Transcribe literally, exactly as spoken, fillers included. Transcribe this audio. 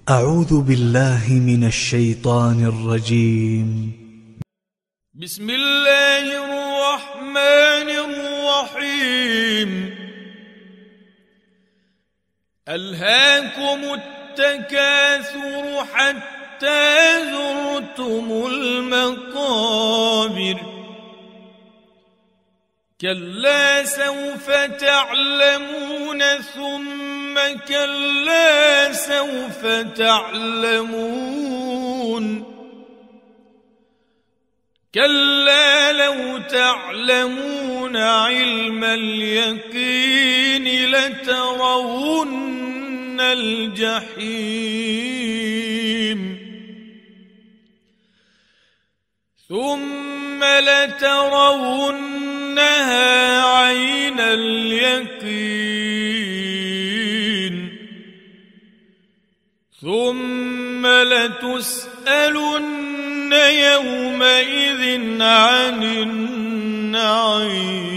أعوذ بالله من الشيطان الرجيم. بسم الله الرحمن الرحيم. ألهاكم التكاثر حتى زرتم المقابر كلا سوف تعلمون ثم كلا سوف تعلمون كلا لو تعلمون علم اليقين لترون الجحيم ثم لترونها عين اليقين ثم لتسألن يومئذ عن النعيم.